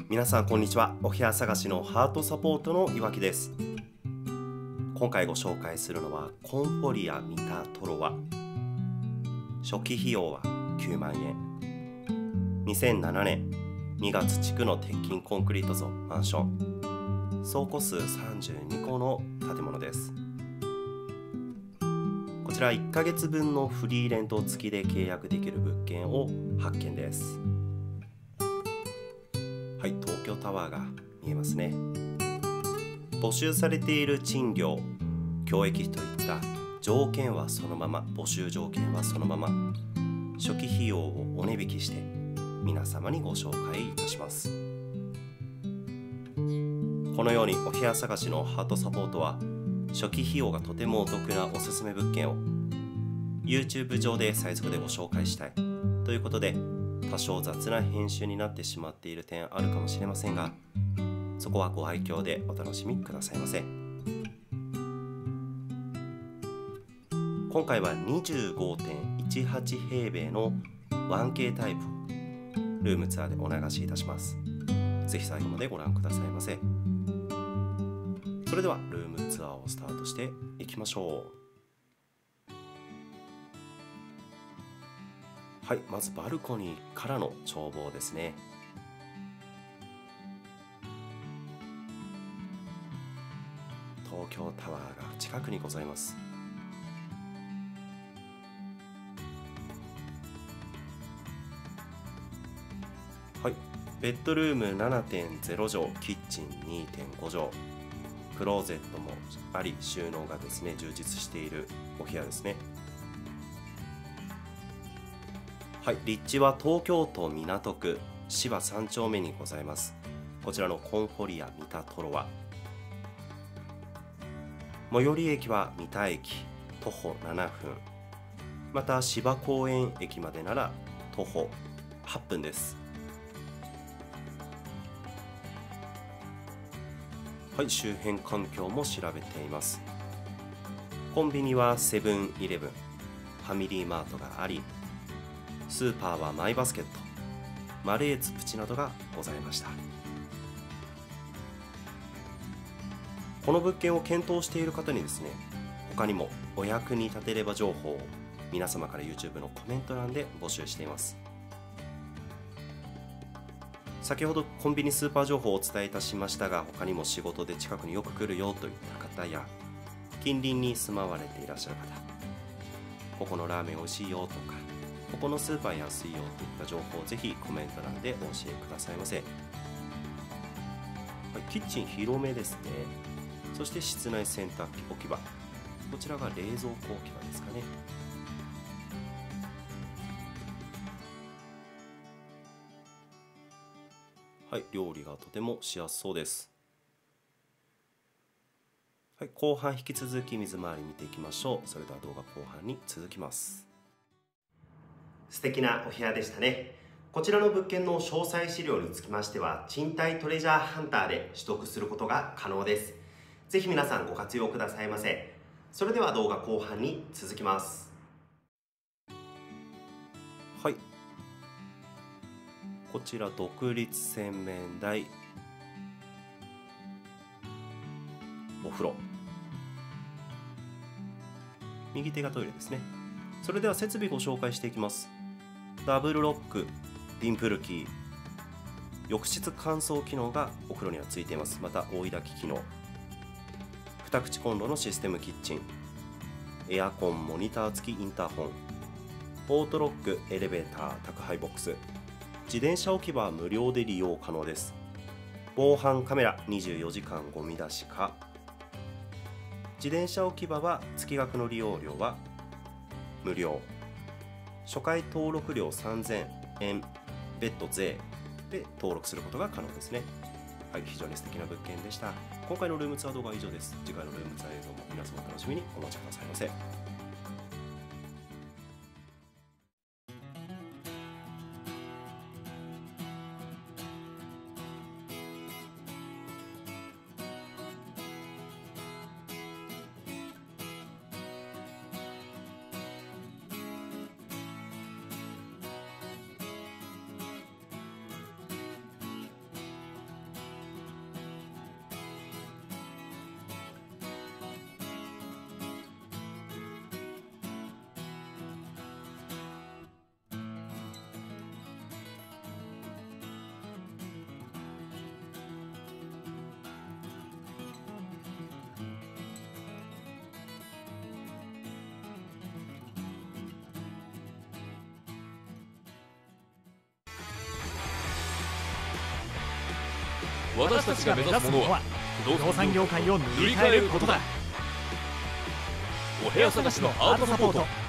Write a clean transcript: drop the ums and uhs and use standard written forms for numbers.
皆さんこんにちは。お部屋探しのハートサポートの岩木です。今回ご紹介するのはコンフォリア・ミタ・トロワ。初期費用は9万円。2007年2月地区の鉄筋コンクリート造マンション。総戸数32戸の建物です。こちら1ヶ月分のフリーレント付きで契約できる物件を発見です。はい、東京タワーが見えますね。募集されている賃料、教育費といった条件はそのまま、募集条件はそのまま、初期費用をお値引きして皆様にご紹介いたします。このようにお部屋探しのハートサポートは初期費用がとてもお得なおすすめ物件を YouTube 上で最速でご紹介したいということで、多少雑な編集になってしまっている点あるかもしれませんが、そこはご愛嬌でお楽しみくださいませ。今回は 25.18 平米の 1K タイプルームツアーでお流しいたします。ぜひ最後までご覧くださいませ。それではルームツアーをスタートしていきましょう。はい、まずバルコニーからの眺望ですね。東京タワーが近くにございます。はい、ベッドルーム 7.0 畳、キッチン 2.5 畳、クローゼットもあり、収納がですね充実しているお部屋ですね。はい、立地は東京都港区芝3丁目にございます。こちらのコンフォリア・ミタ・トロワ。最寄り駅は三田駅徒歩7分、また芝公園駅までなら徒歩8分です。はい、周辺環境も調べています。コンビニはセブンイレブン、ファミリーマートがあり、スーパーはマイバスケット、マレーツプチなどがございました。この物件を検討している方にですね、他にもお役に立てれば情報を皆様から YouTube のコメント欄で募集しています。先ほどコンビニスーパー情報をお伝えいたしましたが、他にも仕事で近くによく来るよといった方や、近隣に住まわれていらっしゃる方、ここのラーメン美味しいよとか、ここのスーパー安いよといった情報をぜひコメント欄でお教えくださいませ。はい、キッチン広めですね。そして室内洗濯機置き場、こちらが冷蔵庫置き場ですかね。はい、料理がとてもしやすそうです。はい、後半引き続き水回り見ていきましょう。それでは動画後半に続きます。素敵なお部屋でしたね。こちらの物件の詳細資料につきましては、賃貸トレジャーハンターで取得することが可能です。ぜひ皆さんご活用くださいませ。それでは動画後半に続きます。はい。こちら独立洗面台、お風呂、右手がトイレですね。それでは設備ご紹介していきます。ダブルロック、ディンプルキー、浴室乾燥機能がお風呂にはついています。また追い焚き機能、2口コンロのシステムキッチン、エアコン、モニター付きインターホン、オートロック、エレベーター、宅配ボックス、自転車置き場は無料で利用可能です。防犯カメラ、24時間ゴミ出し可。自転車置き場は月額の利用料は無料。初回登録料3000円、別途税で登録することが可能ですね。はい、非常に素敵な物件でした。今回のルームツアー動画は以上です。次回のルームツアー映像も皆様お楽しみにお待ちくださいませ。 私たちが目指すものは不動産業界を塗り替えることだ。お部屋探しのアートサポート